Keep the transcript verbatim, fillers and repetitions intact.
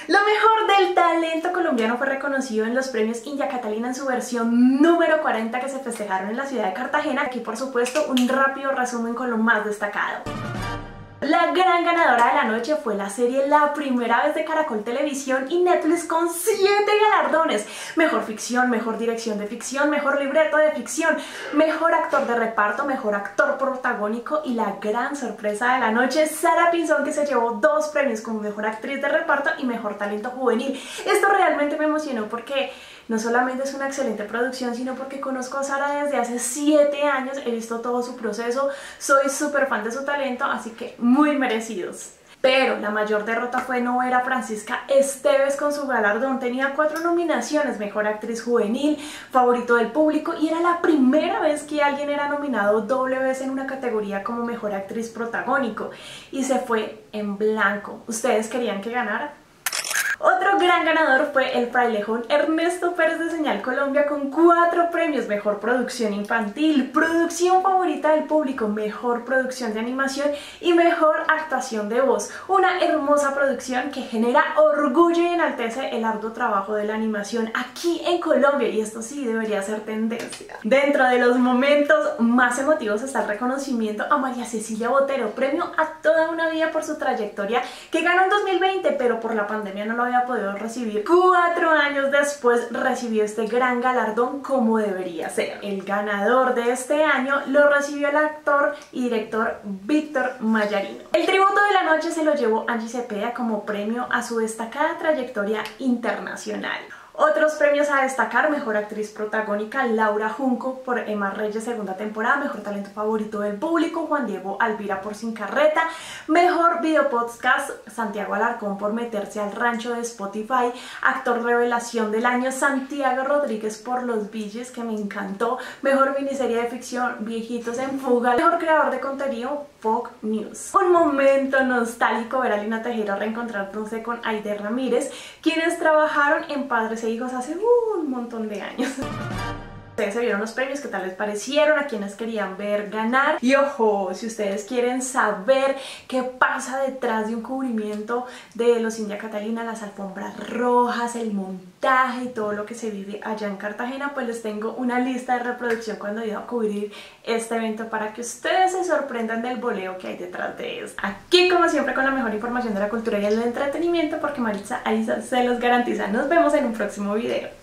Lo mejor del talento colombiano fue reconocido en los premios India Catalina en su versión número cuarenta que se festejaron en la ciudad de Cartagena. Aquí, por supuesto, un rápido resumen con lo más destacado. La gran ganadora de la noche fue la serie La Primera Vez de Caracol Televisión y Netflix con siete galardones. Mejor ficción, mejor dirección de ficción, mejor libreto de ficción, mejor actor de reparto, mejor actor protagónico y la gran sorpresa de la noche, Sara Pinzón, que se llevó dos premios como mejor actriz de reparto y mejor talento juvenil. Esto realmente me emocionó porque no solamente es una excelente producción, sino porque conozco a Sara desde hace siete años, he visto todo su proceso, soy súper fan de su talento, así que muy merecidos. Pero la mayor derrota fue no ver a Francisca Esteves con su galardón. Tenía cuatro nominaciones: mejor actriz juvenil, favorito del público, y era la primera vez que alguien era nominado doble vez en una categoría como mejor actriz protagónico, y se fue en blanco. ¿Ustedes querían que ganara? Otro gran ganador fue el frailejón Ernesto Pérez de Señal Colombia con cuatro premios: mejor producción infantil, producción favorita del público, mejor producción de animación y mejor actuación de voz. Una hermosa producción que genera orgullo y enaltece el arduo trabajo de la animación aquí en Colombia, y esto sí debería ser tendencia. Dentro de los momentos más emotivos está el reconocimiento a María Cecilia Botero, premio a toda una vida por su trayectoria, que ganó en dos mil veinte, pero por la pandemia no lo había podido recibir. Cuatro años después recibió este gran galardón como debería ser. El ganador de este año lo recibió el actor y director Víctor Mayarino. El tributo de la noche se lo llevó Angie Cepeda como premio a su destacada trayectoria internacional. Otros premios a destacar: mejor actriz protagónica Laura Junco por Emma Reyes segunda temporada, mejor talento favorito del público Juan Diego Alvira por Sin Carreta, mejor video podcast Santiago Alarcón por Meterse al Rancho de Spotify, actor revelación del año Santiago Rodríguez por Los Villes, que me encantó, mejor miniserie de ficción Viejitos en Fuga, mejor creador de contenido Fox News. Un momento nostálgico ver a Lina Tejero reencontrándose con Aide Ramírez, quienes trabajaron en Padres e Hijos hace un montón de años. Ustedes se vieron los premios, ¿qué tal les parecieron? ¿A quienes querían ver ganar? Y ojo, si ustedes quieren saber qué pasa detrás de un cubrimiento de los India Catalina, las alfombras rojas, el montaje y todo lo que se vive allá en Cartagena, pues les tengo una lista de reproducción cuando iba a cubrir este evento para que ustedes se sorprendan del boleo que hay detrás de eso. Aquí, como siempre, con la mejor información de la cultura y el entretenimiento, porque Maritza ahí se los garantiza. Nos vemos en un próximo video.